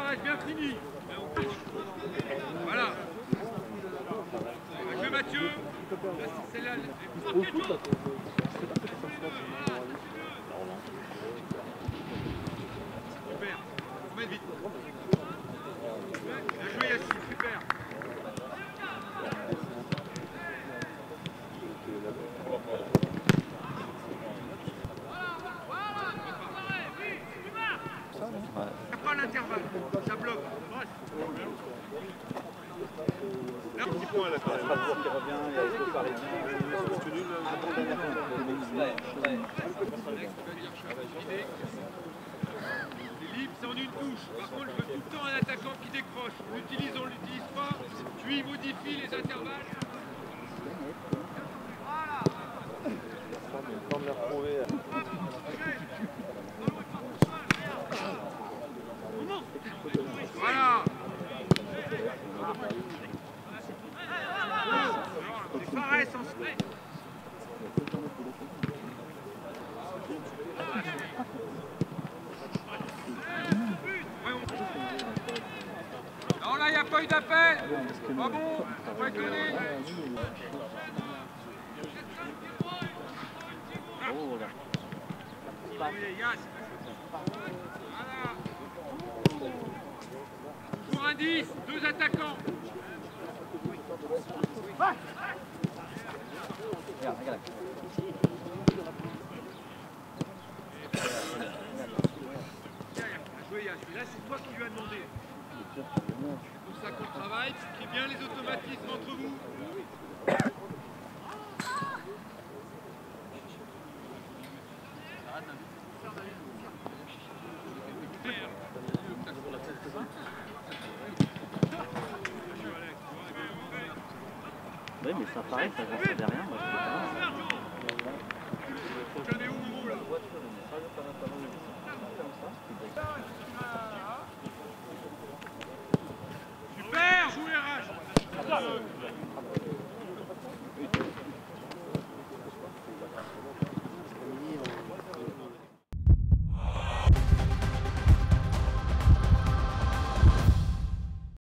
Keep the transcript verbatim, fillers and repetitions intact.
reste bien fini. Voilà. Je vais Mathieu. C'est là. Super. On met vite. Bien joué Yacine, super. Pas l'intervalle, ça bloque. Là, un petit point là quand même. Qui revient, il y a le coup parisien. C'est libre, c'est en une touche. Par contre, je veux tout le temps un attaquant qui décroche. On l'utilise, on ne l'utilise pas. Puis il modifie les intervalles. Voilà. C'est pareil sans se. Non, là, il n'y a pas eu d'appel. Pas bon, faut pas étonner. Voilà. Pour un dix, deux attaquants. Regarde, regarde. Là, c'est toi qui lui as demandé. Pour ça qu'on travaille, qu'il y ait bien les automatismes entre vous. Oui, mais ça paraît, ça ne servait à rien. Moi, J'en ai où mon mot là? Super, jouez R H.